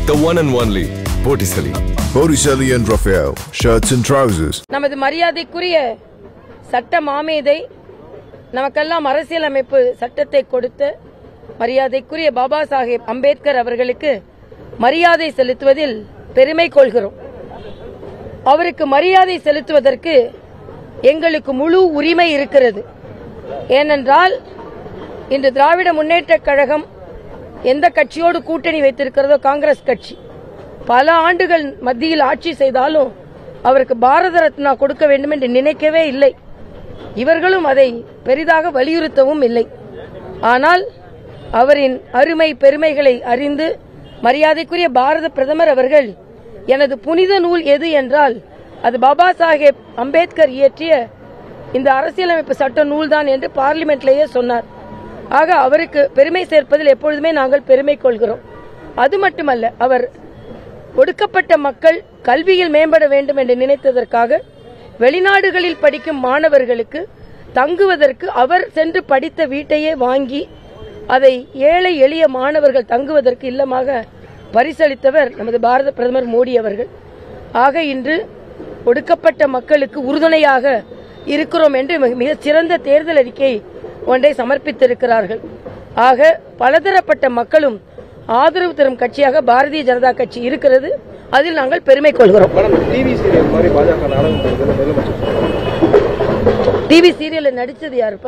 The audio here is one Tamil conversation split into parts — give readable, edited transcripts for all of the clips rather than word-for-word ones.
The one and only Botticelli. Botticelli and Raphael, shirts and trousers. நமது மரியாதைக்குரிய சட்ட மாமேதை நமக்கெல்லாம் அரசியலமைப்பு சட்டத்தை கொடுத்த மரியாதைக்குரிய பாபா சாஹேப் அம்பேத்கர் அவர்களுக்கு மரியாதை செலுத்துவதில் பெருமை கொள்கிறோம். அவருக்கு மரியாதை செலுத்துவதற்கு எங்களுக்கு முழு உரிமை இருக்கிறது. ஏனென்றால் இன்று திராவிட முன்னேற்றக் கழகம் எந்த கட்சியோடு கூட்டணி வைத்திருக்கிறதோ காங்கிரஸ் கட்சி பல ஆண்டுகள் மத்தியில் ஆட்சி செய்தாலும் அவருக்கு பாரத ரத்னா கொடுக்க வேண்டும் என்று நினைக்கவே இல்லை. இவர்களும் அதை பெரிதாக வலியுறுத்தவும் இல்லை. ஆனால் அவரின் அருமை பெருமைகளை அறிந்து மரியாதைக்குரிய பாரத பிரதமர் அவர்கள் எனது புனித நூல் எது என்றால் அது பாபா சாஹேப் அம்பேத்கர் இயற்றிய இந்த அரசியலமைப்பு சட்ட நூல்தான் என்று பார்லிமெண்ட்லேயே சொன்னார். ஆக அவருக்கு பெருமை சேர்ப்பதில் எப்பொழுதுமே நாங்கள் பெருமை கொள்கிறோம். அது மட்டுமல்ல, அவர் ஒடுக்கப்பட்ட மக்கள் கல்வியில் மேம்பட வேண்டும் என்று நினைத்ததற்காக வெளிநாடுகளில் படிக்கும் மாணவர்களுக்கு தங்குவதற்கு அவர் சென்று படித்த வீட்டையே வாங்கி அதை ஏழை எளிய மாணவர்கள் தங்குவதற்கு இல்லமாக பரிசளித்தவர் நமது பாரத பிரதமர் மோடி அவர்கள். ஆக இன்று ஒடுக்கப்பட்ட மக்களுக்கு உறுதுணையாக இருக்கிறோம் என்று மிக சிறந்த தேர்தல் அறிக்கை ஒன்றை சமர்ப்பித்திருக்கிறார்கள். ஆக பலதரப்பட்ட மக்களும் ஆதரவு தரும் கட்சியாக பாரதிய ஜனதா கட்சி இருக்கிறது. அதில் நாங்கள் பெருமை கொள்கிறோம். டிவி சீரியல்ல நடிச்சது யாருப்பா?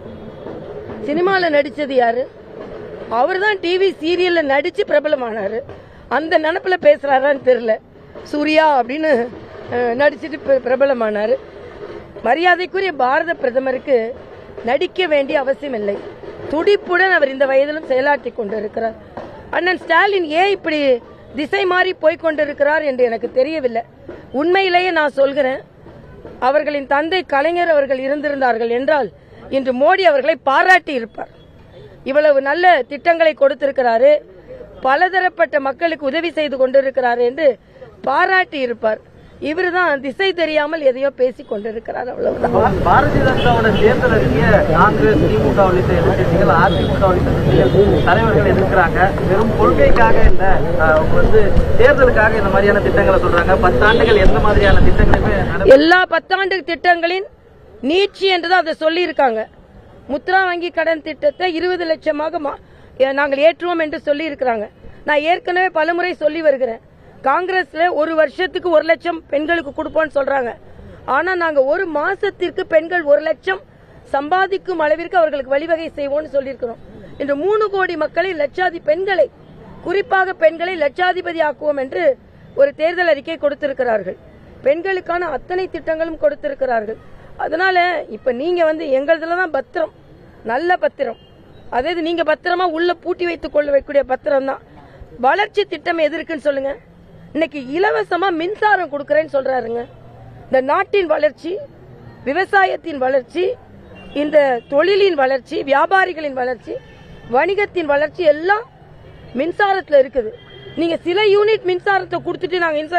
சினிமால நடிச்சது யாரு? அவர் தான் டிவி சீரியல்ல நடிச்சு பிரபலமானாரு. அந்த நினைப்புல பேசுறாரான்னு தெரியல. சூர்யா அப்படின்னு நடிச்சிட்டு பிரபலமானாரு. மரியாதைக்குரிய பாரத பிரதமருக்கு நடிக்க வேண்டிய அவசியம் இல்லை. துடிப்புடன் அவர் இந்த வயதிலும் செயலாற்றி கொண்டிருக்கிறார். அண்ணன் ஸ்டாலின் ஏன் இப்படி திசை மாறி போய்கொண்டிருக்கிறார் என்று எனக்கு தெரியவில்லை. உண்மையிலேயே நான் சொல்கிறேன், அவர்களின் தந்தை கலைஞர் அவர்கள் இருந்திருந்தார்கள் என்றால் இன்று மோடி அவர்களை பாராட்டி இருப்பார். இவ்வளவு நல்ல திட்டங்களை கொடுத்திருக்கிறாரு, பலதரப்பட்ட மக்களுக்கு உதவி செய்து கொண்டிருக்கிறார் என்று பாராட்டி இருப்பார். இவருதான் திசை தெரியாமல் எதையோ பேசிக் கொண்டிருக்கிறார். அவ்வளவுதான். பாரதிய ஜனதாவோட தேர்தல் அறிக்கைய காங்கிரஸ், திமுக உள்ளிட்ட எதிர்கட்சிகள், அதிமுக உள்ளிட்ட தலைவர்கள் எதிர்க்கிறாங்க. வெறும் கொள்கைக்காக இல்ல, தேர்தலுக்காக இந்த மாதிரியான திட்டங்களை சொல்றாங்க. 10 ஆண்டுகள் எந்த மாதிரியான திட்டங்களுமே எல்லா 10 ஆண்டு திட்டங்களின் நீட்சி என்றுதான் அதை சொல்லி இருக்காங்க. முத்ரா வங்கி கடன் திட்டத்தை 20 லட்சமாக நாங்கள் ஏற்றுவோம் என்று சொல்லி இருக்கிறாங்க. நான் ஏற்கனவே பலமுறை சொல்லி வருகிறேன். காங்கிரஸ்ல ஒரு வருஷத்துக்கு 1 லட்சம் பெண்களுக்கு கொடுப்போம்னு சொல்றாங்க. ஆனா நாங்க ஒரு மாசத்திற்கு பெண்கள் 1 லட்சம் சம்பாதிக்கும் அளவிற்கு அவர்களுக்கு வழிவகை செய்வோம்னு சொல்லியிருக்கிறோம். இன்று 3 கோடி மக்களை பெண்களை, குறிப்பாக பெண்களை லட்சாதிபதி ஆக்குவோம் என்று ஒரு தேர்தல் அறிக்கை கொடுத்திருக்கிறார்கள். பெண்களுக்கான அத்தனை திட்டங்களும் கொடுத்திருக்கிறார்கள். அதனால இப்ப நீங்க எங்களதுலதான் பத்திரம், நல்ல பத்திரம். அதாவது நீங்க பத்திரமா உள்ள பூட்டி வைத்துக் கொள்ள வைக்கக்கூடிய பத்திரம் தான். வளர்ச்சி திட்டம் எது இருக்குன்னு சொல்லுங்க. இன்னைக்கு இலவசமா மின்சாரம் கொடுக்கறேன்னு சொல்றாருங்க. இந்த நாட்டின் வளர்ச்சி, விவசாயத்தின் வளர்ச்சி, இந்த தொழிலின் வளர்ச்சி, வியாபாரிகளின் வளர்ச்சி, வணிகத்தின் வளர்ச்சி எல்லாம் மின்சாரத்துல இருக்குது. நீங்க சில யூனிட் மின்சாரத்தை கொடுத்துட்டு நாங்க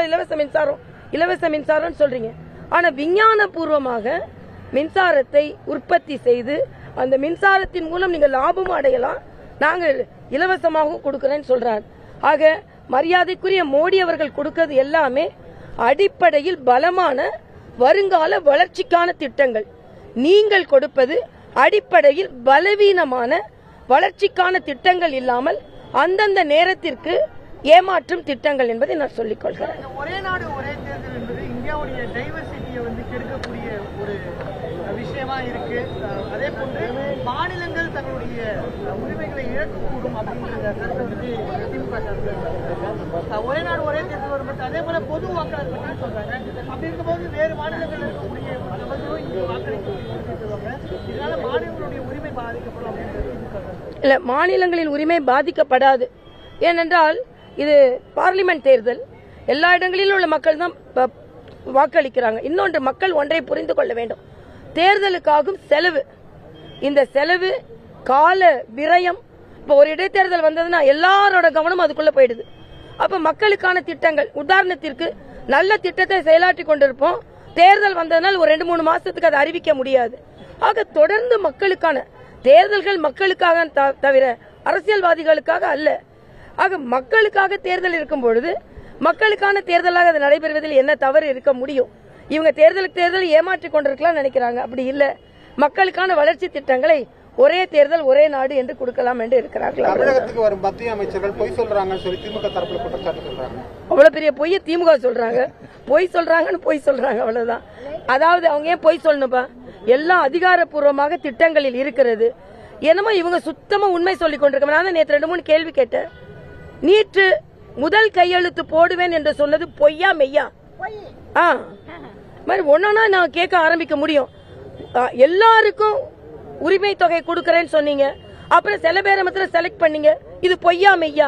இலவச மின்சாரம் சொல்றீங்க. ஆனா விஞ்ஞான பூர்வமாக மின்சாரத்தை உற்பத்தி செய்து அந்த மின்சாரத்தின் மூலம் நீங்க லாபமும் அடையலாம், நாங்கள் இலவசமாக கொடுக்கிறேன்னு சொல்றாரு. ஆக மரியாதைக்குரிய மோடி அவர்கள் கொடுக்கிறது எல்லாமே அடிப்படையில் பலமான வருங்கால வளர்ச்சிக்கான திட்டங்கள். நீங்கள் கொடுப்பது அடிப்படையில் பலவீனமான வளர்ச்சிக்கான திட்டங்கள் இல்லாமல் அந்தந்த நேரத்திற்கு ஏமாற்றும் திட்டங்கள் என்பதை நான் சொல்லிக் கொள்கிறேன். ஒரே நாடு ஒரே தேர்தல் என்பது இந்தியாவுடைய டைவர்சிட்டியை கெடுக்கக்கூடிய ஒரு விஷயமா இருக்கு. அதே போன்று மாநிலங்கள் தங்களுடைய உரிமைகளை இழக்கக்கூடும் அப்படிங்கிற கருத்தை திமுக ஒரே நாடு ஒரே தேர்தல் வரும். அதே போல பொது வாக்காளர் பற்றி சொல்றாங்க. அப்படி இருக்கும்போது வேறு மாநிலங்கள் இருக்கக்கூடிய வாக்களிக்க சொல்லுவாங்க. இதனால மாநிலங்களுடைய உரிமை பாதிக்கப்படும் அப்படின்னு இல்ல, மாநிலங்களின் உரிமை பாதிக்கப்படாது. ஏனென்றால் இது பார்லிமெண்ட் தேர்தல், எல்லா இடங்களிலும் உள்ள மக்கள் தான் வாக்களிக்கிறாங்க. இன்னொன்று, மக்கள் ஒன்றை புரிந்து கொள்ள வேண்டும், தேர்தலுக்காகும் செலவு, இந்த செலவு கால விரயம். இப்போ ஒரு இடைத்தேர்தல் வந்ததுன்னா எல்லாரோட கவனம் அதுக்குள்ள போயிடுது. அப்ப மக்களுக்கான திட்டங்கள், உதாரணத்திற்கு நல்ல திட்டத்தை செயலாற்றி கொண்டிருப்போம், தேர்தல் வந்ததனால் ஒரு 2-3 மாசத்துக்கு அதை அறிவிக்க முடியாது. ஆக தொடர்ந்து மக்களுக்கான தேர்தல்கள் மக்களுக்காக தவிர அரசியல்வாதிகளுக்காக அல்ல. ஆக மக்களுக்காக தேர்தல் இருக்கும் பொழுது மக்களுக்கான தேர்தலாக அது நடைபெறுவதில் என்ன தவறு இருக்க முடியும்? இவங்க தேர்தலுக்கு தேர்தல் ஏமாற்றிக் கொண்டிருக்கலாம் நினைக்கிறாங்க. அப்படி இல்ல, மக்களுக்கான வளர்ச்சி திட்டங்களை ஒரே தேர்தல் ஒரே நாடு என்று கொடுக்கலாம் என்று இருக்கிறார்கள். தமிழகத்துக்கு வரும் மத்திய அமைச்சர்கள் பொய் சொல்றாங்கன்னு சொல்லி திமுக தரப்புல குற்றச்சாட்டு சொல்றாங்க. அவ்வளவு பெரிய பொய்ய திமுக சொல்றாங்க. பொய் சொல்றாங்கன்னு பொய் சொல்றாங்க, அவ்வளவுதான். அதாவது அவங்க ஏன் பொய் சொல்லணும்பா? எல்லாம் அதிகாரப்பூர்வமாக திட்டங்களில் இருக்கிறது. என்னமோ இவங்க சுத்தமா உண்மை சொல்லிக் கொண்டிருக்க. நான் நேற்று 2-3 கேள்வி கேட்டேன். நீட்டு முதல் கையெழுத்து போடுவேன் என்று சொன்னது பொய்யா மெய்யா? மாதிரி ஒன்னா நான் கேட்க ஆரம்பிக்க முடியும். எல்லாருக்கும் உரிமை தொகை கொடுக்கறேன்னு சொன்னீங்க, அப்புறம் சில பேரை மாத்திரம் செலக்ட் பண்ணீங்க. இது பொய்யா மெய்யா?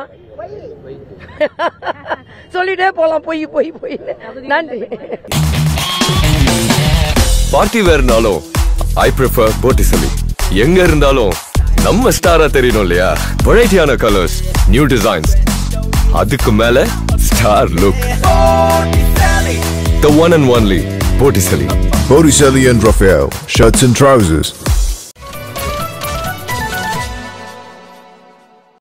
சொல்லிட்டே போலாம், பொய் பொய் பொய். நன்றி. பார்ட்டி வேர்னாலும் ஐ ப்ரிஃபர் போட்டிசலி. எங்க இருந்தாலும் நம்ம ஸ்டாரா தெரியணும் இல்லையா? வெரைட்டியான கலர்ஸ், நியூ டிசைன்ஸ், அதுக்கு மேல star look. The one and only Botticelli. Botticelli and Raphael, shirts and trousers.